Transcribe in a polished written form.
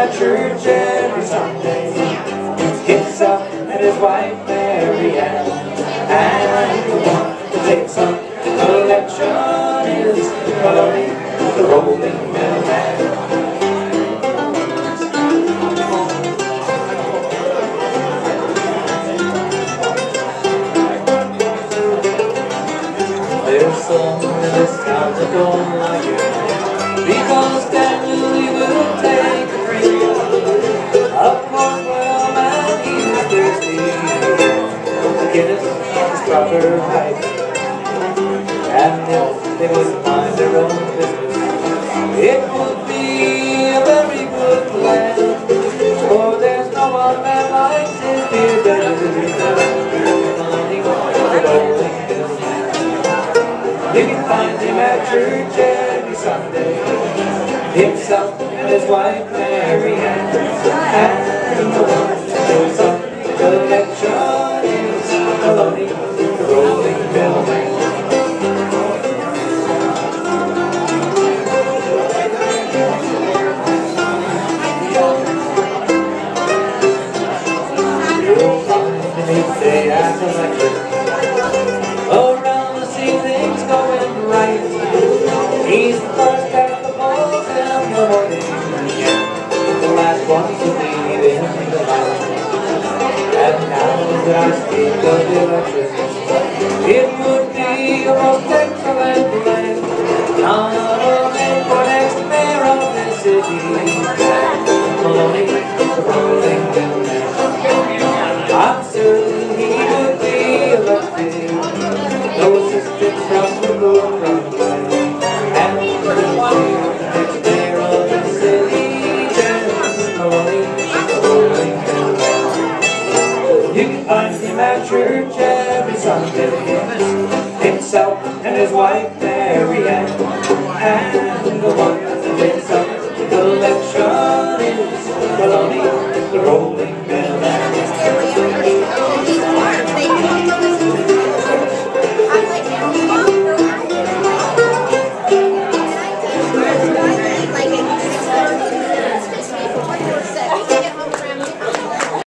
at church every Sunday. Himself and his wife Mary Ann, and the one who takes up the collection is Maloney, the rolling mailman. There's some in this town that don't like it, because Daniel he will take a drink. Of course, well, man, he's thirsty. The Guinness is proper height, and if they would mind their own business, it would be a very good plan. For there's no one man likes his beer better. You can find him at church every Sunday. Himself and his wife Mary Ann, and the one who goes up the collection is Maloney, the rolling mailman. You'll find him each day at the lecture, around to see things going right. He's the first at the ball in the morning, the last one to leave in the night. And now that I speak of the election, it would be a most excellent plan. Nominate for next mayor of this city, Maloney, the rolling mailman. I'm certain he would be elected. No assistance from the Lord from the way. And the next mayor of the city, Maloney, the rolling mailman. You can find him at church every Sunday. Himself and his wife Mary Ann.